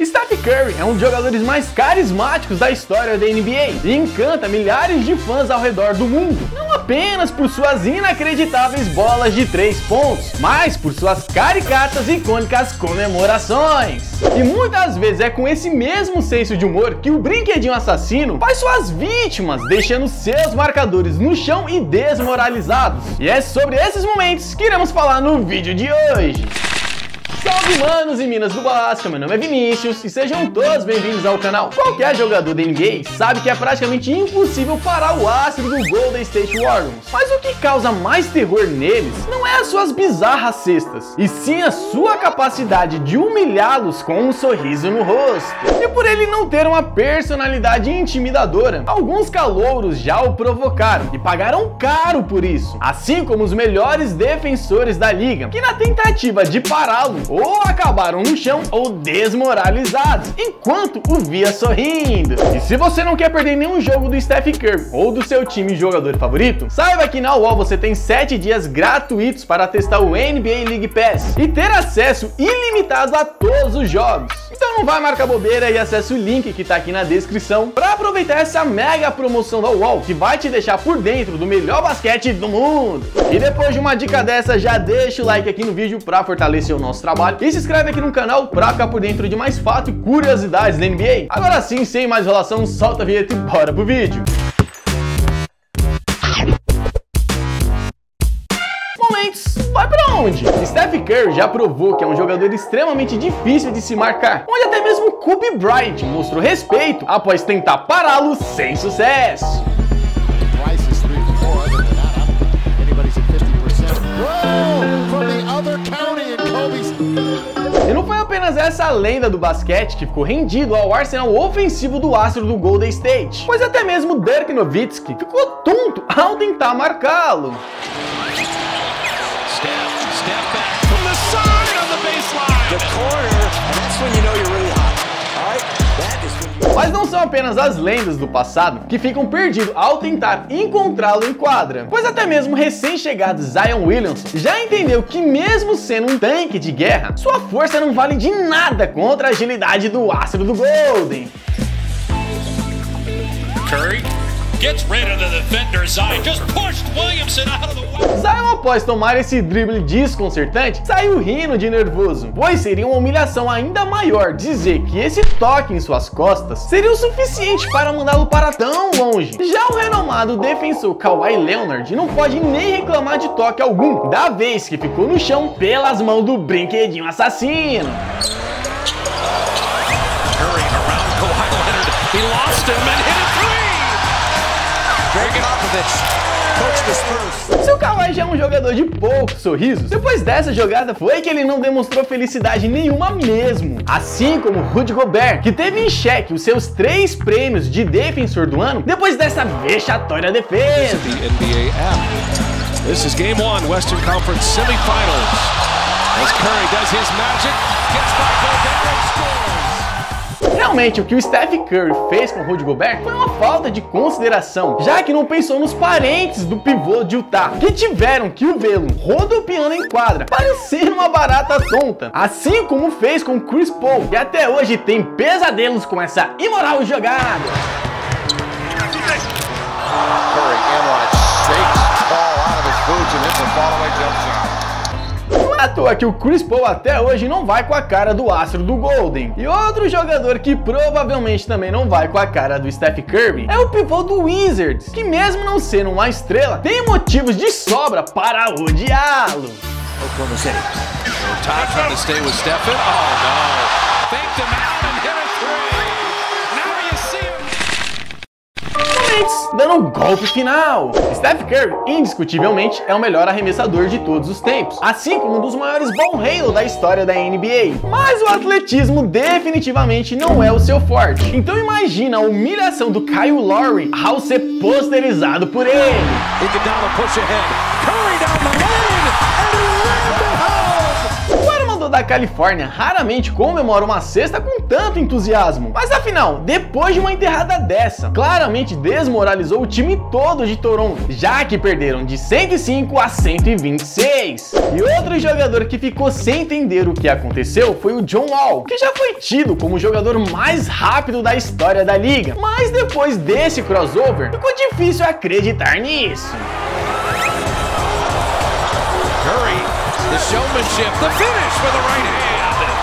Steph Curry é um dos jogadores mais carismáticos da história da NBA e encanta milhares de fãs ao redor do mundo, não apenas por suas inacreditáveis bolas de 3 pontos, mas por suas caricatas e icônicas comemorações. E muitas vezes é com esse mesmo senso de humor que o brinquedinho assassino faz suas vítimas, deixando seus marcadores no chão e desmoralizados. E é sobre esses momentos que iremos falar no vídeo de hoje. Salve manos e minas do Basca, meu nome é Vinícius e sejam todos bem-vindos ao canal. Qualquer jogador da NBA sabe que é praticamente impossível parar o astro do Golden State Warriors. Mas o que causa mais terror neles não é as suas bizarras cestas, e sim a sua capacidade de humilhá-los com um sorriso no rosto. E por ele não ter uma personalidade intimidadora, alguns calouros já o provocaram e pagaram caro por isso, assim como os melhores defensores da liga, que na tentativa de pará-lo, ou acabaram no chão ou desmoralizados, enquanto o via sorrindo. E se você não quer perder nenhum jogo do Steph Curry ou do seu time jogador favorito, saiba que na UOL você tem 7 dias gratuitos para testar o NBA League Pass e ter acesso ilimitado a todos os jogos. Então não vai marcar bobeira e acesse o link que tá aqui na descrição para aproveitar essa mega promoção da UOL, que vai te deixar por dentro do melhor basquete do mundo. E depois de uma dica dessa, já deixa o like aqui no vídeo para fortalecer o nosso trabalho e se inscreve aqui no canal para ficar por dentro de mais fatos e curiosidades da NBA. Agora sim, sem mais enrolação, solta a vinheta e bora pro vídeo. Momentos, vai pra onde? Steph Curry já provou que é um jogador extremamente difícil de se marcar, onde até mesmo Kobe Bryant mostrou respeito após tentar pará-lo sem sucesso. E não foi apenas essa lenda do basquete que ficou rendido ao arsenal ofensivo do astro do Golden State, pois até mesmo Dirk Nowitzki ficou tonto ao tentar marcá-lo. Mas não são apenas as lendas do passado que ficam perdidos ao tentar encontrá-lo em quadra, pois até mesmo recém-chegado Zion Williamson já entendeu que mesmo sendo um tanque de guerra, sua força não vale de nada contra a agilidade do astro do Golden. Curry gets rid of the defender. Zion just pushed Williamson out of the way. Zion, após tomar esse drible desconcertante, saiu rindo de nervoso, pois seria uma humilhação ainda maior dizer que esse toque em suas costas seria o suficiente para mandá-lo para tão longe. Já o renomado defensor Kawhi Leonard não pode nem reclamar de toque algum, da vez que ficou no chão pelas mãos do brinquedinho assassino. Curry around Kawhi Leonard. He lost him and hit a three. Se o Kawhi já é um jogador de poucos sorrisos, depois dessa jogada foi que ele não demonstrou felicidade nenhuma mesmo. Assim como Rudy Gobert, que teve em xeque os seus 3 prêmios de defensor do ano depois dessa vexatória defesa. This is game 1, Western Conference semifinals. As Curry does his magic, gets by Gobert and scores. Realmente, o que o Steph Curry fez com o Rudy Gobert foi uma falta de consideração, já que não pensou nos parentes do pivô de Utah, que tiveram que o vê-lo rodopiando em quadra, parecendo uma barata tonta, assim como fez com Chris Paul, que até hoje tem pesadelos com essa imoral jogada. Curry in on it, shakes ball out of his boots and hits a fall-away jump shot. Não é à toa que o Chris Paul até hoje não vai com a cara do astro do Golden. E outro jogador que provavelmente também não vai com a cara do Steph Curry é o pivô do Wizards, que mesmo não sendo uma estrela, tem motivos de sobra para odiá-lo. Oklahoma City. Todd trying to stay with Stephen. Oh no. Faked him out and hit a three. Now you see him. Dando um golpe final. Steph Curry, indiscutivelmente, é o melhor arremessador de todos os tempos, assim como um dos maiores ball handle da história da NBA. Mas o atletismo definitivamente não é o seu forte. Então imagina a humilhação do Kyle Lowry ao ser posterizado por ele. da Califórnia raramente comemora uma cesta com tanto entusiasmo. Mas afinal, depois de uma enterrada dessa, claramente desmoralizou o time todo de Toronto, já que perderam de 105 a 126. E outro jogador que ficou sem entender o que aconteceu foi o John Wall, que já foi tido como o jogador mais rápido da história da liga. Mas depois desse crossover, ficou difícil acreditar nisso. Curry, the showmanship, the finish with the right hand.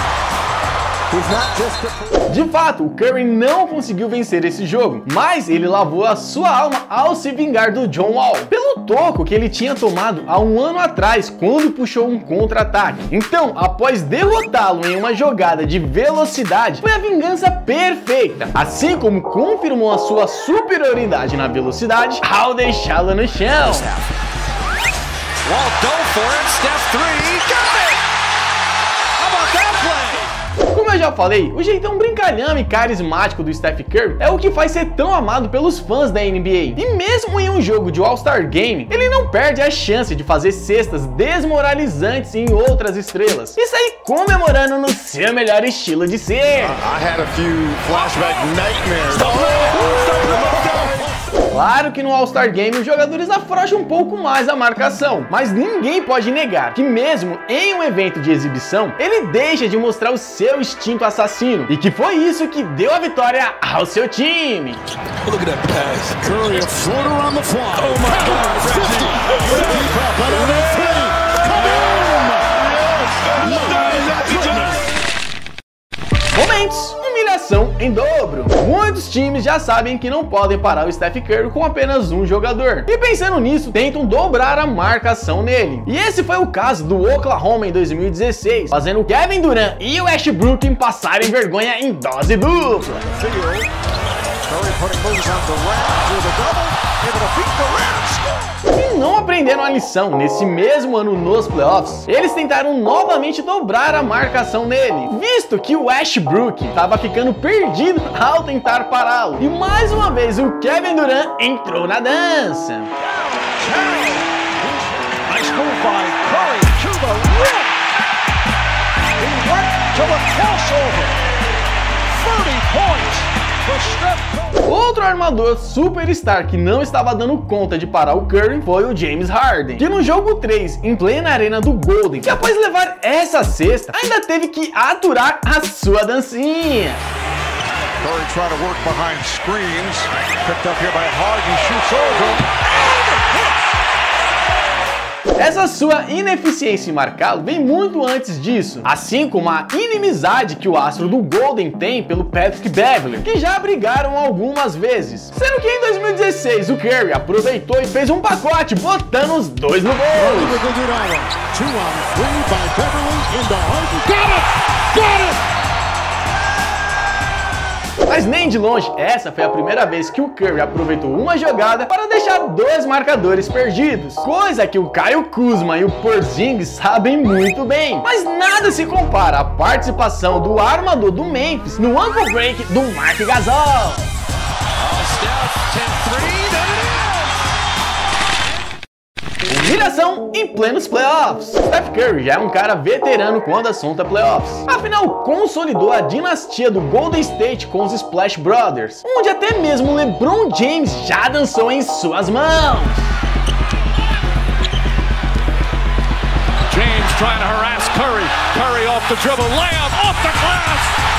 De fato, o Curry não conseguiu vencer esse jogo, mas ele lavou a sua alma ao se vingar do John Wall, pelo toco que ele tinha tomado há um ano atrás, quando puxou um contra-ataque. Então, após derrotá-lo em uma jogada de velocidade, foi a vingança perfeita, assim como confirmou a sua superioridade na velocidade ao deixá-lo no chão. Wall go for it, step three, got it! How about that play? Como eu já falei, o jeitão brincalhão e carismático do Steph Curry é o que faz ser tão amado pelos fãs da NBA. E mesmo em um jogo de All-Star Game, ele não perde a chance de fazer cestas desmoralizantes em outras estrelas e sair comemorando no seu melhor estilo de ser. I had a few flashback nightmares. Claro que no All-Star Game os jogadores afrouxam um pouco mais a marcação, mas ninguém pode negar que mesmo em um evento de exibição, ele deixa de mostrar o seu instinto assassino, e que foi isso que deu a vitória ao seu time. Look at that pass. Curry, a floater on the fly. Oh my God, 50. Momentos, humilhação em dobro. Muitos times já sabem que não podem parar o Steph Curry com apenas um jogador, e pensando nisso, tentam dobrar a marcação nele. E esse foi o caso do Oklahoma em 2016, fazendo Kevin Durant e o Westbrook passarem vergonha em dose dupla. E não aprenderam a lição nesse mesmo ano nos playoffs, eles tentaram novamente dobrar a marcação nele, visto que o Westbrook estava ficando perdido ao tentar pará-lo. E mais uma vez o Kevin Durant entrou na dança. Nice move by Curry to the rim. He went to the crossover. 30 points for Steph Curry. Outro armador superstar que não estava dando conta de parar o Curry foi o James Harden, que no jogo 3, em plena arena do Golden, que após levar essa cesta, ainda teve que aturar a sua dancinha. Curry trying to work behind screens. Picked up here by Harden, shoots over. Essa sua ineficiência em marcá-lo vem muito antes disso, assim como a inimizade que o astro do Golden tem pelo Patrick Beverley, que já brigaram algumas vezes. Sendo que em 2016 o Curry aproveitou e fez um pacote, botando os dois no gol. Mas nem de longe, essa foi a primeira vez que o Curry aproveitou uma jogada para deixar dois marcadores perdidos, coisa que o Kyle Kuzma e o Porzingis sabem muito bem. Mas nada se compara à participação do armador do Memphis no ankle break do Marc Gasol. Humilhação em plenos playoffs. Steph Curry já é um cara veterano quando o assunto é playoffs. Afinal, consolidou a dinastia do Golden State com os Splash Brothers, onde até mesmo LeBron James já dançou em suas mãos. James trying to harass Curry. Curry off the dribble, layup off the glass.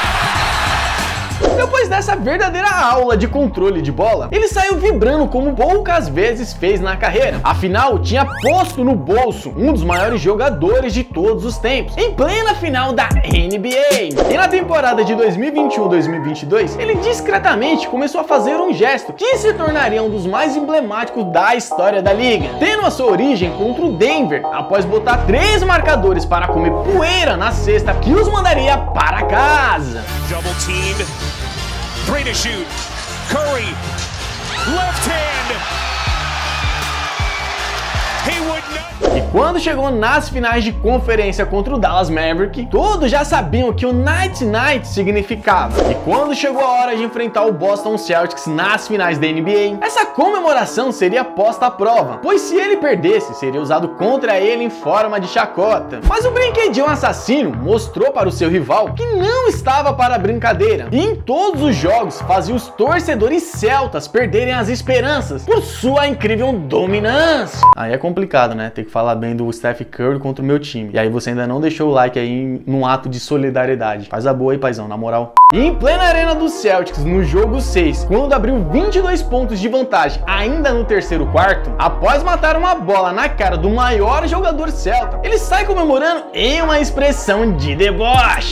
Depois dessa verdadeira aula de controle de bola, ele saiu vibrando como poucas vezes fez na carreira. Afinal, tinha posto no bolso um dos maiores jogadores de todos os tempos, em plena final da NBA. E na temporada de 2021-2022, ele discretamente começou a fazer um gesto que se tornaria um dos mais emblemáticos da história da liga, tendo a sua origem contra o Denver, após botar 3 marcadores para comer poeira na cesta que os mandaria para casa. Double team. 3 to shoot. Curry, left hand. E quando chegou nas finais de conferência contra o Dallas Maverick, todos já sabiam o que o Night Night significava. E quando chegou a hora de enfrentar o Boston Celtics nas finais da NBA, essa comemoração seria posta à prova, pois se ele perdesse, seria usado contra ele em forma de chacota. Mas o brinquedinho assassino mostrou para o seu rival que não estava para brincadeira, e em todos os jogos fazia os torcedores celtas perderem as esperanças por sua incrível dominância. Aí é complicado, né? Ter que falar bem do Steph Curry contra o meu time. E aí você ainda não deixou o like aí num ato de solidariedade. Faz a boa aí, paizão, na moral. E em plena arena dos Celtics, no jogo 6, quando abriu 22 pontos de vantagem ainda no terceiro quarto, após matar uma bola na cara do maior jogador celta, ele sai comemorando em uma expressão de deboche.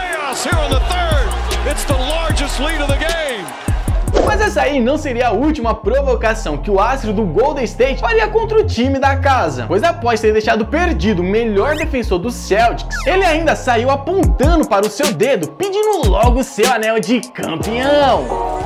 Mas essa aí não seria a última provocação que o astro do Golden State faria contra o time da casa, pois após ter deixado perdido o melhor defensor dos Celtics, ele ainda saiu apontando para o seu dedo, pedindo logo seu anel de campeão.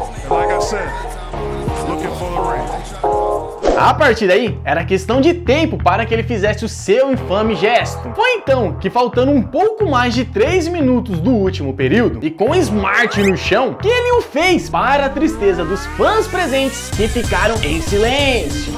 A partir daí, era questão de tempo para que ele fizesse o seu infame gesto. Foi então que, faltando um pouco mais de 3 minutos do último período, e com Smart no chão, que ele o fez, para a tristeza dos fãs presentes que ficaram em silêncio.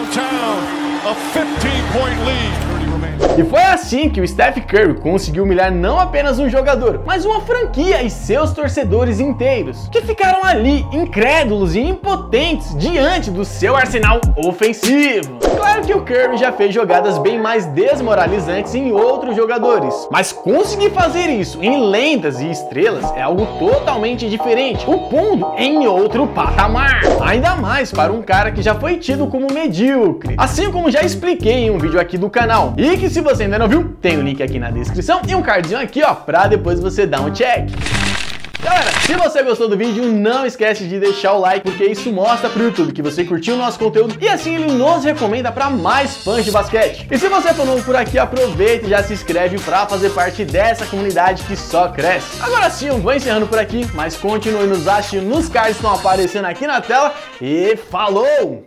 E foi assim que o Steph Curry conseguiu humilhar não apenas um jogador, mas uma franquia e seus torcedores inteiros, que ficaram ali incrédulos e impotentes diante do seu arsenal ofensivo. Claro que o Curry já fez jogadas bem mais desmoralizantes em outros jogadores, mas conseguir fazer isso em lendas e estrelas é algo totalmente diferente, o pondo em outro patamar. Ainda mais para um cara que já foi tido como medíocre, assim como já expliquei em um vídeo aqui do canal, e que se você ainda não viu, tem o link aqui na descrição e um cardzinho aqui, ó, pra depois você dar um check. Galera, se você gostou do vídeo, não esquece de deixar o like, porque isso mostra pro YouTube que você curtiu o nosso conteúdo e assim ele nos recomenda para mais fãs de basquete. E se você for novo por aqui, aproveita e já se inscreve para fazer parte dessa comunidade que só cresce. Agora sim, eu vou encerrando por aqui, mas continue nos assistindo nos cards que estão aparecendo aqui na tela e falou!